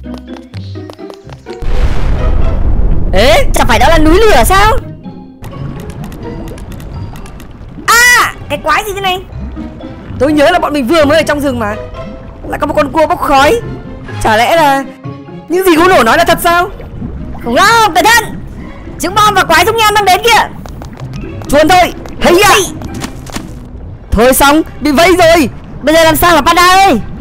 Ê, chẳng phải đó là núi lửa sao? À, cái quái gì thế này? Tôi nhớ là bọn mình vừa mới ở trong rừng mà. Lại có một con cua bốc khói. Chả lẽ là những gì Gỗ Nổ nói là thật sao? Khủng long, cẩn thận! Trứng bom và quái dung nham đang đến kìa. Chuồn thôi, hay à. Thôi xong, bị vây rồi. Bây giờ làm sao hả Panda ơi?